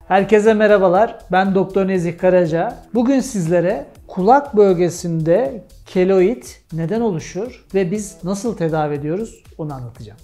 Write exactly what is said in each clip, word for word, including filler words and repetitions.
Herkese merhabalar. Ben Doktor Nezih Karaca. Bugün sizlere kulak bölgesinde keloid neden oluşur ve biz nasıl tedavi ediyoruz onu anlatacağım.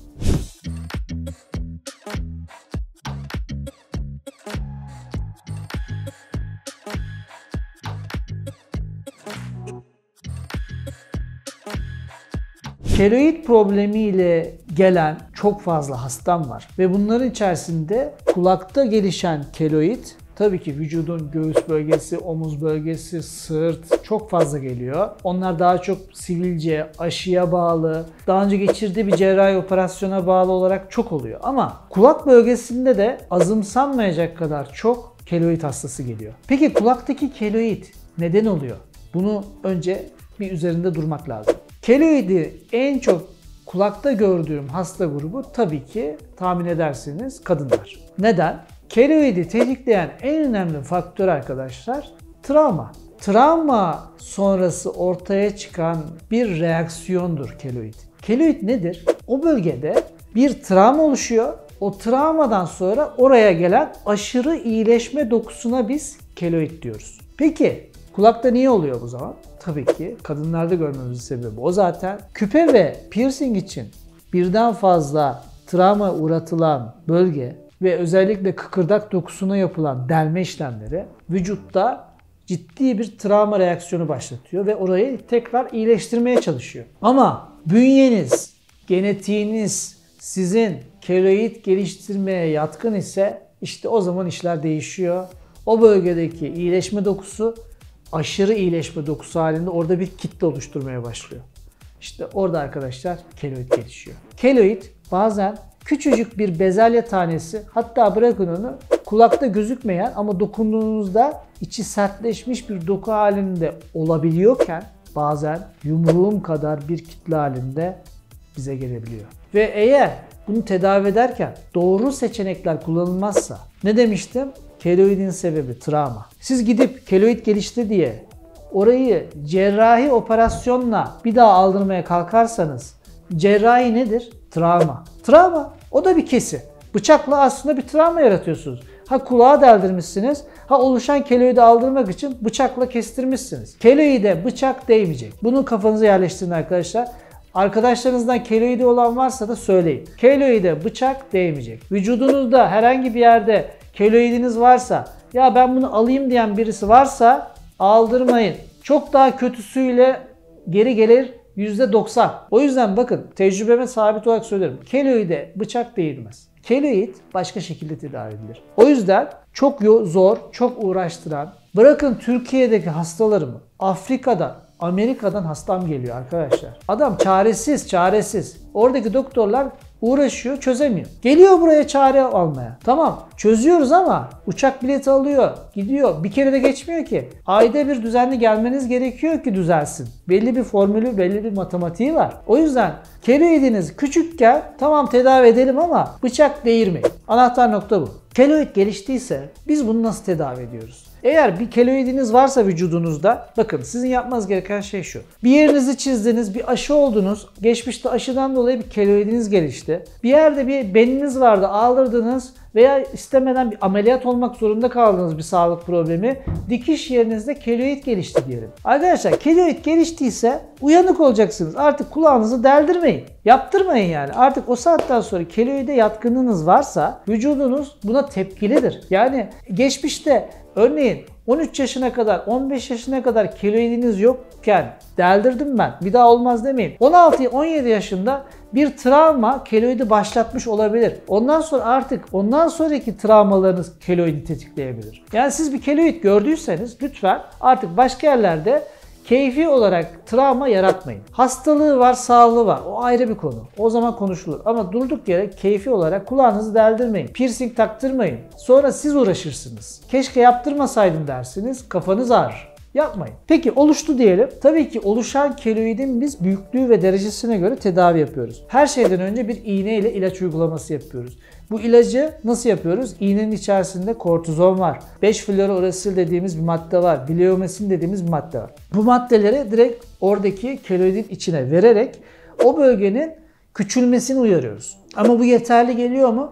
Keloid problemiyle gelen çok fazla hastam var ve bunların içerisinde kulakta gelişen keloid tabii ki vücudun göğüs bölgesi, omuz bölgesi, sırt çok fazla geliyor. Onlar daha çok sivilce, aşıya bağlı, daha önce geçirdiği bir cerrahi operasyona bağlı olarak çok oluyor. Ama kulak bölgesinde de azımsanmayacak kadar çok keloid hastası geliyor. Peki kulaktaki keloid neden oluyor? Bunu önce bir üzerinde durmak lazım. Keloidi en çok kulakta gördüğüm hasta grubu tabii ki tahmin edersiniz kadınlar. Neden? Keloidi tetikleyen en önemli faktör arkadaşlar travma. Travma sonrası ortaya çıkan bir reaksiyondur keloid. Keloid nedir? O bölgede bir travma oluşuyor. O travmadan sonra oraya gelen aşırı iyileşme dokusuna biz keloid diyoruz. Peki kulakta niye oluyor bu zaman? Tabii ki kadınlarda görmemizin sebebi o zaten. Küpe ve piercing için birden fazla travma uğratılan bölge ve özellikle kıkırdak dokusuna yapılan delme işlemleri vücutta ciddi bir travma reaksiyonu başlatıyor ve orayı tekrar iyileştirmeye çalışıyor. Ama bünyeniz, genetiğiniz sizin keloid geliştirmeye yatkın ise işte o zaman işler değişiyor. O bölgedeki iyileşme dokusu aşırı iyileşme dokusu halinde orada bir kitle oluşturmaya başlıyor. İşte orada arkadaşlar keloid gelişiyor. Keloid bazen küçücük bir bezelye tanesi, hatta bırakın onu kulakta gözükmeyen ama dokunduğunuzda içi sertleşmiş bir doku halinde olabiliyorken bazen yumruğum kadar bir kitle halinde bize gelebiliyor. Ve eğer bunu tedavi ederken doğru seçenekler kullanılmazsa, ne demiştim? Keloidin sebebi travma. Siz gidip keloid gelişti diye orayı cerrahi operasyonla bir daha aldırmaya kalkarsanız cerrahi nedir? Travma. Travma. O da bir kesi. Bıçakla aslında bir travma yaratıyorsunuz. Ha kulağa deldirmişsiniz, ha oluşan keloidi aldırmak için bıçakla kestirmişsiniz. Keloide bıçak değmeyecek. Bunu kafanıza yerleştirin arkadaşlar. Arkadaşlarınızdan keloidi olan varsa da söyleyin. Keloide bıçak değmeyecek. Vücudunuzda herhangi bir yerde keloidiniz varsa, ya ben bunu alayım diyen birisi varsa aldırmayın. Çok daha kötüsüyle geri gelir yüzde doksan. O yüzden bakın tecrübeme sabit olarak söylerim. Keloide bıçak değilmez. Keloid başka şekilde tedavi edilir. O yüzden çok zor, çok uğraştıran, bırakın Türkiye'deki hastalarımı, Afrika'da, Amerika'dan hastam geliyor arkadaşlar. Adam çaresiz, çaresiz. Oradaki doktorlar uğraşıyor, çözemiyor. Geliyor buraya çare almaya. Tamam, çözüyoruz ama uçak bileti alıyor, gidiyor. Bir kere de geçmiyor ki. Ayda bir düzenli gelmeniz gerekiyor ki düzelsin. Belli bir formülü, belli bir matematiği var. O yüzden keloidiniz küçükken tamam tedavi edelim ama bıçak değirmeyin. Anahtar nokta bu. Keloid geliştiyse biz bunu nasıl tedavi ediyoruz? Eğer bir keloidiniz varsa vücudunuzda, bakın sizin yapmanız gereken şey şu. Bir yerinizi çizdiniz, bir aşı oldunuz. Geçmişte aşıdan dolayı bir keloidiniz gelişti. Bir yerde bir beniniz vardı, aldırdınız veya istemeden bir ameliyat olmak zorunda kaldığınız bir sağlık problemi. Dikiş yerinizde keloid gelişti diyelim. Arkadaşlar keloid geliştiyse uyanık olacaksınız. Artık kulağınızı deldirmeyin. Yaptırmayın yani. Artık o saatten sonra keloide yatkınlığınız varsa vücudunuz buna tepkilidir. Yani geçmişte örneğin on üç yaşına kadar, on beş yaşına kadar keloidiniz yokken deldirdim ben, bir daha olmaz demeyin. on altı on yedi yaşında bir travma keloidi başlatmış olabilir. Ondan sonra artık ondan sonraki travmalarınız keloidi tetikleyebilir. Yani siz bir keloid gördüyseniz lütfen artık başka yerlerde keyfi olarak travma yaratmayın. Hastalığı var, sağlığı var. O ayrı bir konu. O zaman konuşulur. Ama durduk yere keyfi olarak kulağınızı deldirmeyin. Piercing taktırmayın. Sonra siz uğraşırsınız. Keşke yaptırmasaydım dersiniz. Kafanız ağrır. Yapmayın. Peki oluştu diyelim. Tabii ki oluşan keloidin biz büyüklüğü ve derecesine göre tedavi yapıyoruz. Her şeyden önce bir iğne ile ilaç uygulaması yapıyoruz. Bu ilacı nasıl yapıyoruz? İğnenin içerisinde kortizon var. beş fluorourasil dediğimiz bir madde var. Bleomesin dediğimiz bir madde var. Bu maddeleri direkt oradaki keloidin içine vererek o bölgenin küçülmesini uyarıyoruz. Ama bu yeterli geliyor mu?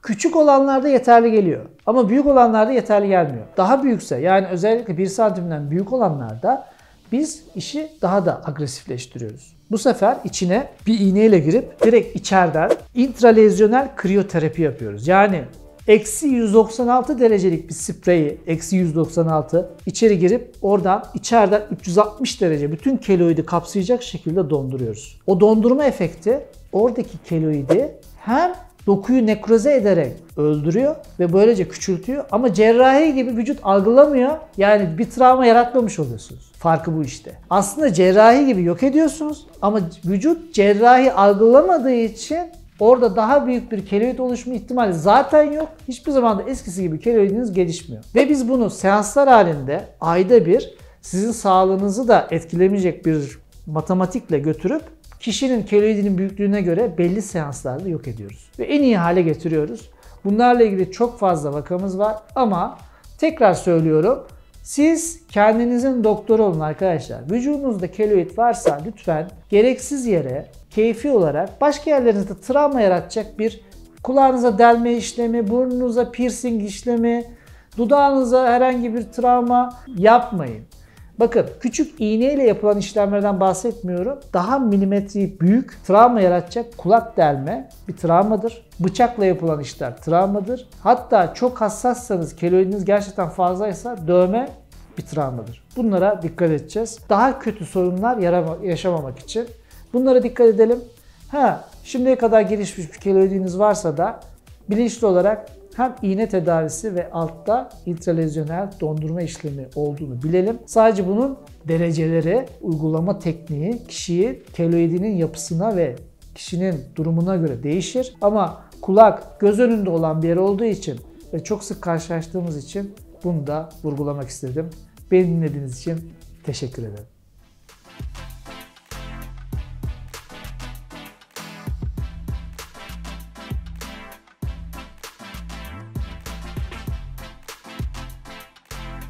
Küçük olanlarda yeterli geliyor. Ama büyük olanlarda yeterli gelmiyor. Daha büyükse, yani özellikle bir santimden büyük olanlarda biz işi daha da agresifleştiriyoruz. Bu sefer içine bir iğneyle girip direkt içeriden intralezyonel kriyoterapi yapıyoruz. Yani eksi yüz doksan altı derecelik bir spreyi, eksi yüz doksan altı, içeri girip oradan içeriden üç yüz altmış derece bütün keloidi kapsayacak şekilde donduruyoruz. O dondurma efekti oradaki keloidi hem dokuyu nekroze ederek öldürüyor ve böylece küçültüyor ama cerrahi gibi vücut algılamıyor. Yani bir travma yaratmamış oluyorsunuz. Farkı bu işte. Aslında cerrahi gibi yok ediyorsunuz ama vücut cerrahi algılamadığı için orada daha büyük bir keloid oluşma ihtimali zaten yok. Hiçbir zaman da eskisi gibi keloidiniz gelişmiyor. Ve biz bunu seanslar halinde ayda bir sizin sağlığınızı da etkilemeyecek bir matematikle götürüp kişinin keloidinin büyüklüğüne göre belli seanslarda yok ediyoruz. Ve en iyi hale getiriyoruz. Bunlarla ilgili çok fazla vakamız var ama tekrar söylüyorum. Siz kendinizin doktoru olun arkadaşlar. Vücudunuzda keloid varsa lütfen gereksiz yere keyfi olarak başka yerlerinizde travma yaratacak bir kulağınıza delme işlemi, burnunuza piercing işlemi, dudağınıza herhangi bir travma yapmayın. Bakın küçük iğneyle yapılan işlemlerden bahsetmiyorum. Daha milimetreyi büyük travma yaratacak kulak delme bir travmadır. Bıçakla yapılan işler travmadır. Hatta çok hassassanız, keloidiniz gerçekten fazlaysa dövme bir travmadır. Bunlara dikkat edeceğiz. Daha kötü sorunlar yaşamamak için bunlara dikkat edelim. Ha, şimdiye kadar gelişmiş bir keloidiniz varsa da bilinçli olarak hem iğne tedavisi ve altta intralezyonel dondurma işlemi olduğunu bilelim. Sadece bunun dereceleri, uygulama tekniği kişiyi keloidinin yapısına ve kişinin durumuna göre değişir. Ama kulak göz önünde olan bir yer olduğu için ve çok sık karşılaştığımız için bunu da vurgulamak istedim. Beni dinlediğiniz için teşekkür ederim.